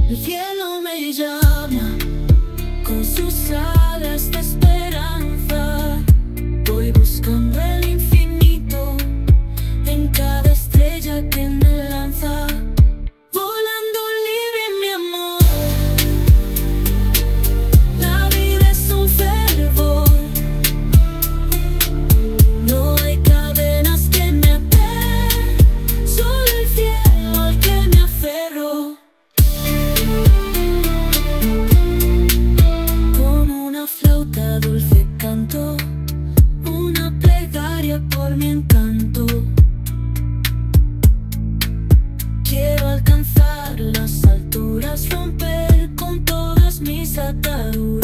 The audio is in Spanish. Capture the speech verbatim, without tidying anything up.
El cielo me llama con sus alas de esperanza. Voy buscando el infinito en cada estrella que me lanza. Volando libre, mi amor. La vida es un fervor. No hay cadenas que me aten, solo el cielo al que me aferro. Con una flauta dulce canto una plegaria por mi encanto. Quiero alcanzar las alturas, romper con todas mis ataduras.